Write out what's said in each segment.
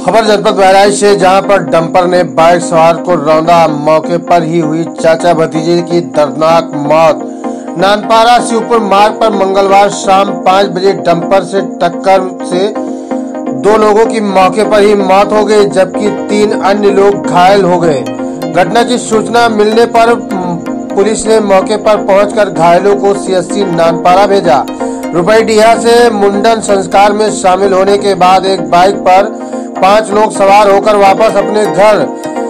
खबर जनपद बहराइच से, जहां पर डंपर ने बाइक सवार को रौंदा। मौके पर ही हुई चाचा भतीजे की दर्दनाक मौत। नानपारा शिवपुर मार्ग पर मंगलवार शाम 5 बजे डंपर से टक्कर से 2 लोगों की मौके पर ही मौत हो गई, जबकि 3 अन्य लोग घायल हो गए। घटना की सूचना मिलने पर पुलिस ने मौके पर पहुंचकर घायलों को सीएससी नानपारा भेजा। रुपईडीहा से मुंडन संस्कार में शामिल होने के बाद एक बाइक पर 5 लोग सवार होकर वापस अपने घर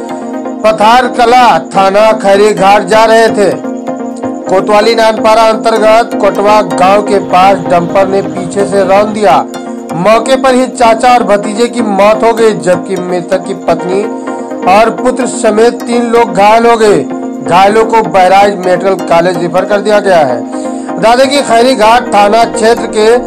पथारकला थाना खैरी घाट जा रहे थे। कोतवाली नानपारा अंतर्गत कोटवा गांव के पास डंपर ने पीछे से रौंद दिया। मौके पर ही चाचा और भतीजे की मौत हो गई, जबकि मृतक की पत्नी और पुत्र समेत 3 लोग घायल हो गए। घायलों को बहराइच मेडिकल कॉलेज रेफर कर दिया गया है। बता दें कि खैरी घाट थाना क्षेत्र के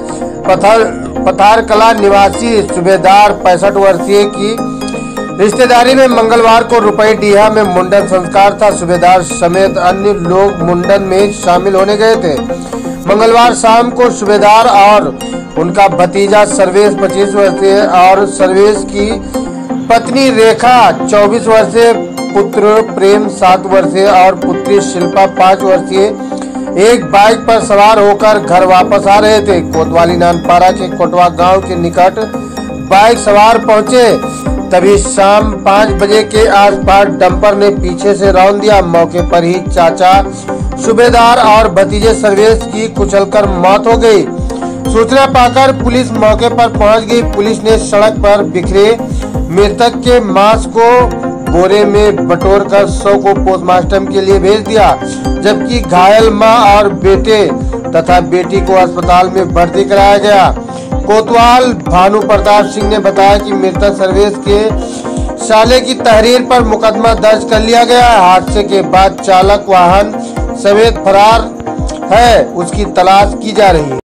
पथारकला निवासी सूबेदार 65 वर्षीय की रिश्तेदारी में मंगलवार को रुपईडीहा में मुंडन संस्कार था। सूबेदार समेत अन्य लोग मुंडन में शामिल होने गए थे। मंगलवार शाम को सूबेदार और उनका भतीजा सर्वेश 25 वर्षीय और सर्वेश की पत्नी रेखा 24 वर्षीय, पुत्र प्रेम 7 वर्षीय और पुत्री शिल्पा 5 वर्षीय एक बाइक पर सवार होकर घर वापस आ रहे थे। कोतवाली नानपारा के कोटवा गांव के निकट बाइक सवार पहुंचे, तभी शाम 5 बजे के आसपास डंपर ने पीछे से रौंद दिया। मौके पर ही चाचा सूबेदार और भतीजे सर्वेश की कुचलकर मौत हो गई। सूचना पाकर पुलिस मौके पर पहुंच गई। पुलिस ने सड़क पर बिखरे मृतक के मांस को बोरे में बटोरकर शव को पोस्टमार्टम के लिए भेज दिया, जबकि घायल मां और बेटे तथा बेटी को अस्पताल में भर्ती कराया गया। कोतवाल भानु प्रताप सिंह ने बताया कि मृतक सर्वेश के साले की तहरीर पर मुकदमा दर्ज कर लिया गया है। हादसे के बाद चालक वाहन समेत फरार है, उसकी तलाश की जा रही है।